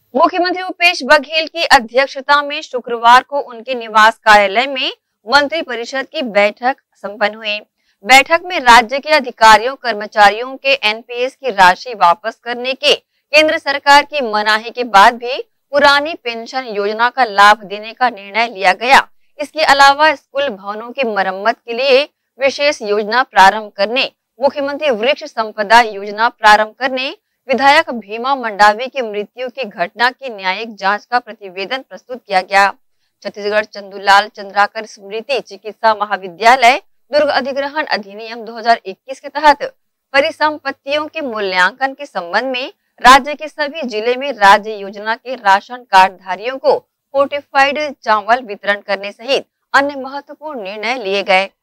मुख्यमंत्री भूपेश बघेल की अध्यक्षता में शुक्रवार को उनके निवास कार्यालय में मंत्री परिषद की बैठक संपन्न हुई। बैठक में राज्य के अधिकारियों कर्मचारियों के एनपीएस की राशि वापस करने के केंद्र सरकार की मनाही के बाद भी पुरानी पेंशन योजना का लाभ देने का निर्णय लिया गया। इसके अलावा स्कूल भवनों की मरम्मत के लिए विशेष योजना प्रारंभ करने, मुख्यमंत्री वृक्ष संपदा योजना प्रारंभ करने, विधायक भीमा मंडावी की मृत्यु की घटना की न्यायिक जांच का प्रतिवेदन प्रस्तुत किया गया। छत्तीसगढ़ चंदूलाल चंद्राकर स्मृति चिकित्सा महाविद्यालय दुर्ग अधिग्रहण अधिनियम 2021 के तहत परिसंपत्तियों के मूल्यांकन के संबंध में राज्य के सभी जिले में राज्य योजना के राशन कार्ड धारियों को फोर्टिफाइड चावल वितरण करने सहित अन्य महत्वपूर्ण निर्णय लिए गए।